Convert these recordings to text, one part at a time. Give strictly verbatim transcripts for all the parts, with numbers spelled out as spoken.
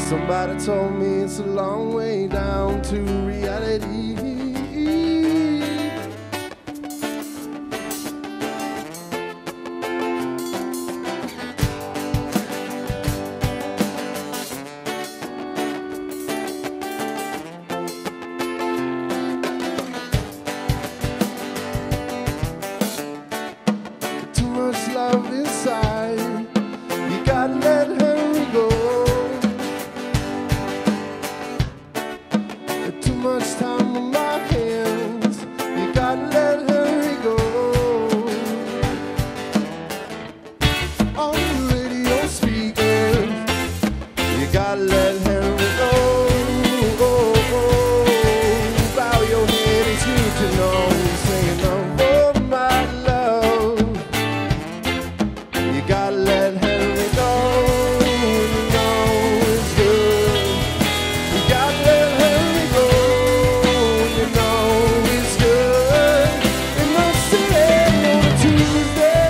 Somebody told me it's a long way down to reality. Too much love inside, you gotta let her go. Too much time on my hands, you gotta let her go. On the radio speakers, you gotta let her go. Oh, oh, oh. Bow your head, it's good to know. Singing oh my love, you gotta let her go. You know it's good, you gotta let her go. You know it's good in the city on a Tuesday,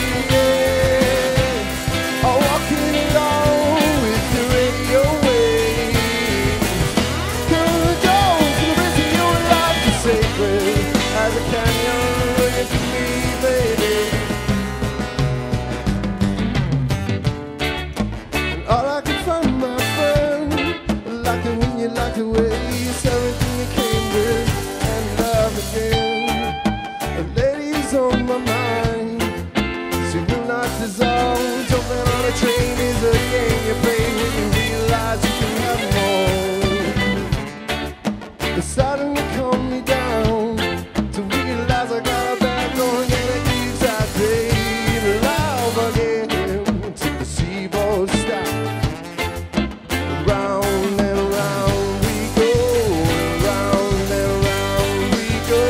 yeah. Oh, walking along with the radio waves. Gonna go to the rest of your life is sacred as a canyon looking for me, baby. And all I can find, my friend, like it when you like the way it's everything you came with, and love again. The lady's on my mind, she will not dissolve. Jumping on a train is a game you play when you realize you can have more. It's starting to calm me down to realize I got a bad going and it keeps I day love again to the seaboard stop. Round and round we go, round and round we go.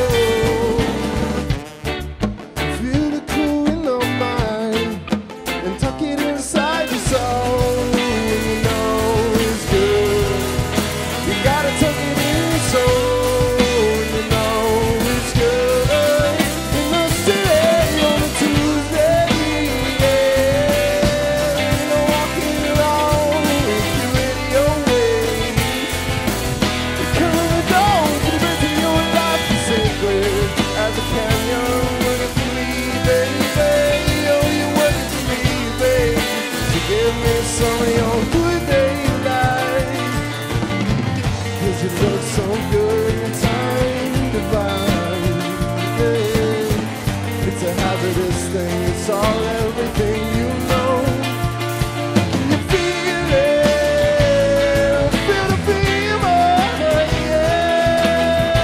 Feel the cool in your mind and tuck it inside your soul. You know it's good, you gotta tuck it in your soul. You know it's good in the city on a Tuesday, yeah. You know, walking along with your radio waves. Coming down to the rest of your life is sacred as a canyon working for me, baby. Oh, you're working for me, baby. So give me some of your good daylight, 'cause you look so good in time divine, yeah. It's a hazardous thing, it's all everything you know. You feel it, feel the fever, yeah.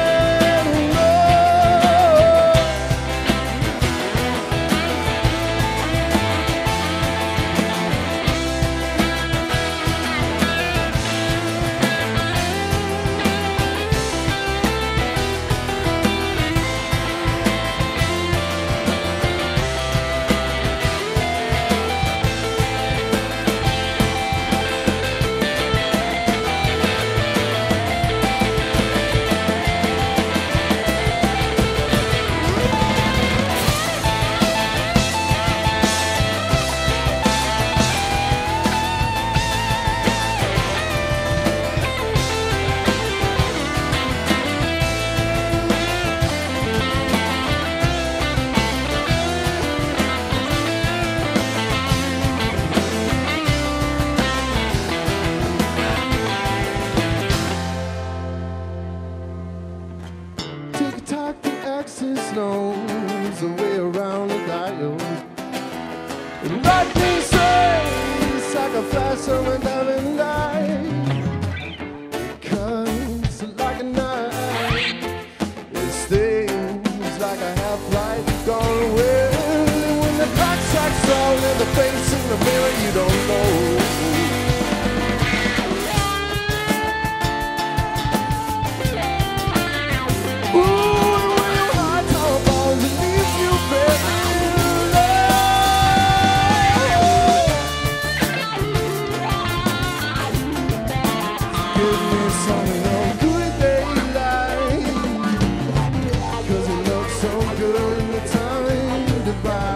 Tick-tock, the axis knows the way around the dial. And lightning strikes like a flash of a diamond eye. It cuts like a knife, it stings like a half-light gone away. And when the clock strikes all in the face in the mirror, you don't know.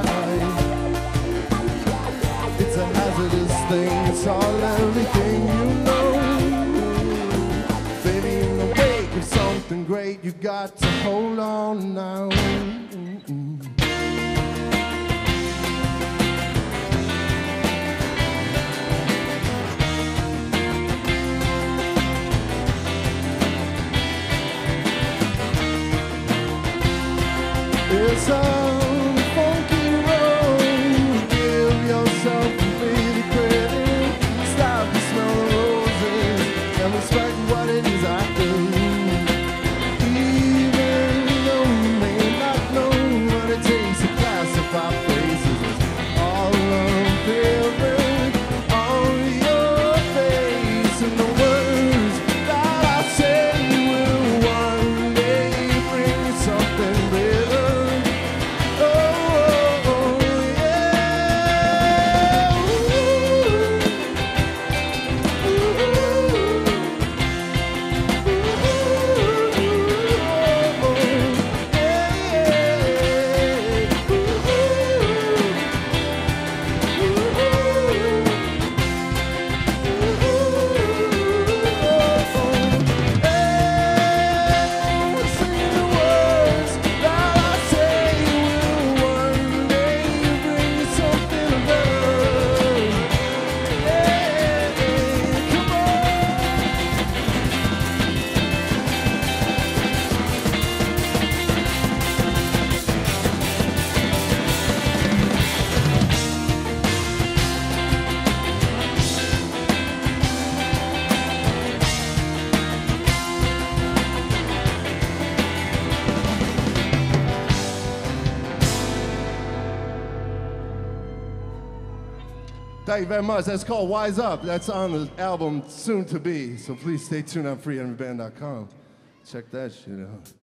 It's a hazardous thing, it's all everything you wait, you got to hold on now. Mm-mm. It's a funky road. Give yourself complete credit. Stop the smell of roses and respect what it is I do. Even though you may not know what it takes to classify places as all unfailing on your face, and the words that I say will one day bring you something better. Thank you very much. That's called Wise Up. That's on the album soon to be. So please stay tuned on free enemy band dot com. Check that shit out.